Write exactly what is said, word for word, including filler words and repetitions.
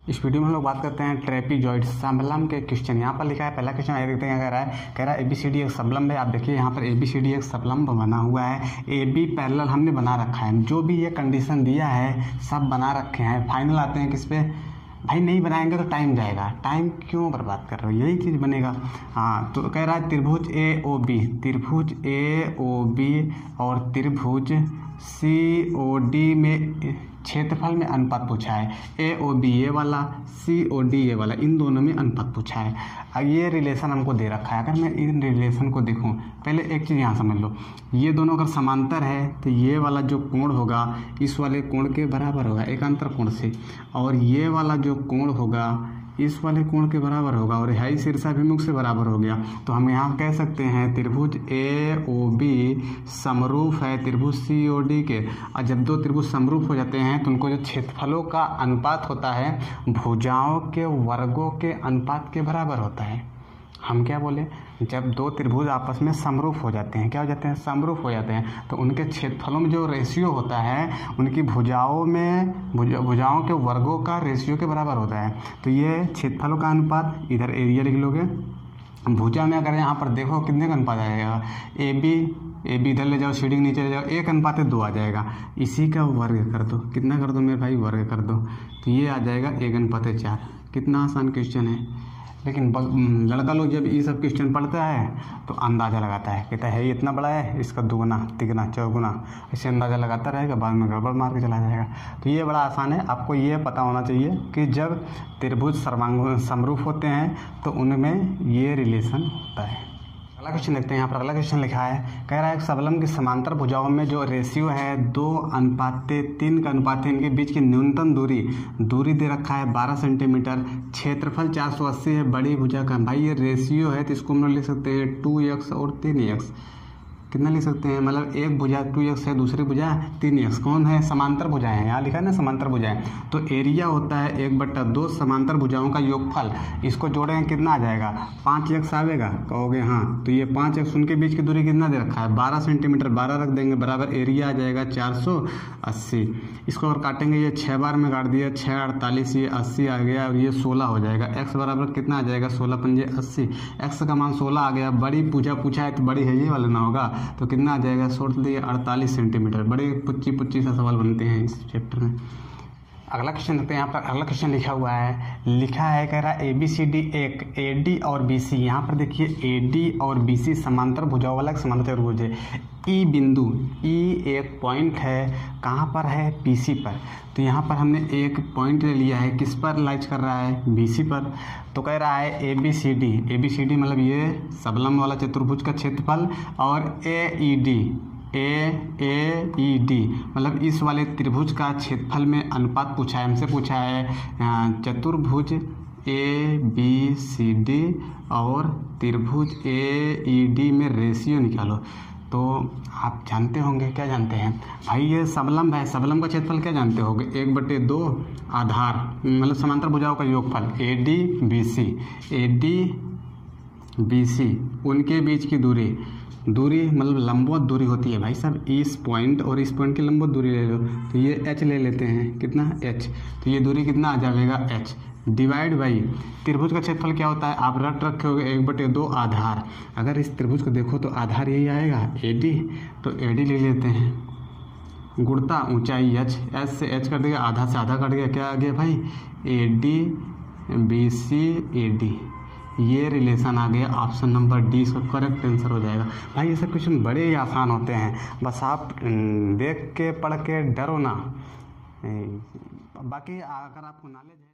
इस वीडियो में हम लोग बात करते हैं ट्रेपीजॉइड सबलम के क्वेश्चन। यहाँ पर लिखा है पहला क्वेश्चन आइए देखते हैं क्या कह रहा है। कह रहा है एबीसीडी एक सबलम है। आप देखिए यहाँ पर एबीसीडी एक सबलम बना हुआ है, ए बी पैरेलल हमने बना रखा है। जो भी ये कंडीशन दिया है सब बना रखे हैं। फाइनल आते हैं किस पे, भाई नहीं बनाएंगे तो टाइम जाएगा। टाइम क्यों बर्बाद कर रहे हो, यही चीज़ बनेगा। हाँ तो कह रहा है त्रिभुज ए ओ बी, त्रिभुज ए ओ बी और त्रिभुज सी ओ डी में क्षेत्रफल में अनुपात पूछा है। ए ओ बी ये वाला, सी ओ डी ये वाला, इन दोनों में अनुपात पूछा है। अब ये रिलेशन हमको दे रखा है। अगर मैं इन रिलेशन को देखूं, पहले एक चीज़ यहाँ समझ लो, ये दोनों अगर समांतर है तो ये वाला जो कोण होगा इस वाले कोण के बराबर होगा एकांतर कोण से, और ये वाला जो कोण होगा इस वाले कोण के बराबर होगा, और यही शीर्षाभिमुख से बराबर हो गया। तो हम यहाँ कह सकते हैं त्रिभुज ए ओ बी समरूप है त्रिभुज सी ओ डी के। और जब दो त्रिभुज समरूप हो जाते हैं तो उनको जो क्षेत्रफलों का अनुपात होता है भुजाओं के वर्गों के अनुपात के बराबर होता है। हम क्या बोले, जब दो त्रिभुज आपस में समरूप हो जाते हैं, क्या हो जाते हैं, समरूप हो जाते हैं, तो उनके क्षेत्रफलों में जो रेशियो होता है उनकी भुजाओं में भुजा, भुजाओं के वर्गों का रेशियो के बराबर होता है। तो ये क्षेत्रफलों का अनुपात, इधर एरिया लिख लोगे। भुजा में अगर यहाँ पर देखो कितने का अनुपात आएगा, ए बी ए बी इधर ले जाओ, शीडिंग नीचे ले जाओ, एक अनुपात दो आ जाएगा। इसी का वर्ग कर दो, कितना कर दो मेरे भाई, वर्ग कर दो, तो ये आ जाएगा एक अनुपात चार। कितना आसान क्वेश्चन है। लेकिन लड़का लोग जब ये सब क्वेश्चन पढ़ता है तो अंदाज़ा लगाता है, कहता है ये इतना बड़ा है, इसका दुगुना तिगुना चौगुना, ऐसे अंदाज़ा लगाता रहेगा, बाद में गड़बड़ मार के चला जाएगा। तो ये बड़ा आसान है। आपको ये पता होना चाहिए कि जब त्रिभुज सर्वांग समरूप होते हैं तो उनमें ये रिलेशन होता है। अगला क्वेश्चन देखते हैं। यहाँ पर अगला क्वेश्चन लिखा है, कह रहा है सबलम की समांतर भुजाओं में जो रेशियो है दो अनुपात तीन का अनुपात है, इनके बीच की न्यूनतम दूरी दूरी दे रखा है बारह सेंटीमीटर, क्षेत्रफल चार सौ अस्सी है बड़ी भुजा का। भाई ये रेशियो है तो इसको हम लोग लिख सकते हैं टू एक्स और तीन एक्स। कितना लिख सकते हैं, मतलब एक भुजा टू एक्स है, दूसरी भुजा तीन एक्स। कौन है, समांतर भुजाएं हैं, यहाँ लिखा है ना समांतर भुजाएं। तो एरिया होता है एक बट्टा दो समांतर भुजाओं का योगफल। इसको जोड़ेंगे कितना आ जाएगा, पाँच एक्स आवेगा, कहोगे हाँ। तो ये पाँच एक्स उनके बीच की दूरी कितना दे रखा है, बारह सेंटीमीटर, बारह रख देंगे बराबर एरिया आ जाएगा चार सौ अस्सी। इसको और काटेंगे, ये छः बार में काट दिया, छः अड़तालीस, ये अस्सी आ गया, और ये सोलह हो जाएगा। एक्स बराबर कितना आ जाएगा, सोलह पंजे अस्सी। एक्स का मान सोलह आ गया। बड़ी भुजा पूछा है तो बड़ी है ये वाला ना होगा, तो कितना आ जाएगा, सोच दिए अड़तालीस सेंटीमीटर। बड़े पुच्ची पुच्ची सा सवाल बनते हैं इस चैप्टर में। अगला क्वेश्चन देखते हैं। यहाँ पर अगला क्वेश्चन लिखा हुआ है, लिखा है कह रहा है ए बी सी डी एक, ए डी और बी सी। यहाँ पर देखिए ए डी और बी सी समांतर भुजाओं वाला एक समांतर त्रिभुज है। ई बिंदु, ई एक पॉइंट है, कहाँ पर है, बी सी पर। तो यहाँ पर हमने एक पॉइंट ले लिया है, किस पर लाइज कर रहा है, बी सी पर। तो कह रहा है A B C D, A B C D मतलब ये सबलम वाला चतुर्भुज का क्षेत्रफल, और ए ई डी, ए ए ई डी मतलब इस वाले त्रिभुज का क्षेत्रफल में अनुपात पूछा है। हमसे पूछा है चतुर्भुज ए बी सी डी और त्रिभुज ए ई डी में रेशियो निकालो। तो आप जानते होंगे, क्या जानते हैं भाई, ये सबलम है, सबलम का क्षेत्रफल क्या जानते होंगे, एक बटे दो आधार मतलब समांतर भुजाओं का योगफल, A D B C, A D B C उनके बीच की दूरी, दूरी मतलब लंबवत दूरी होती है भाई साहब, इस पॉइंट और इस पॉइंट की लंबवत दूरी ले लो। तो ये h ले लेते हैं, कितना h, तो ये दूरी कितना आ जाएगा h डिवाइड बाई त्रिभुज का क्षेत्रफल क्या होता है, आप रट रखे होगे एक बटे दो आधार। अगर इस त्रिभुज को देखो तो आधार यही आएगा ए डी, तो ए डी ले लेते हैं, गुणता ऊंचाई h, h से h कट गया, आधा से आधा कट गया, क्या आ गया भाई, A D B C A D. ये रिलेशन आ गया, ऑप्शन नंबर डी इसका करेक्ट आंसर हो जाएगा। भाई ये सब क्वेश्चन बड़े ही आसान होते हैं, बस आप देख के पढ़ के डरो ना। बाकी अगर आपको नॉलेज है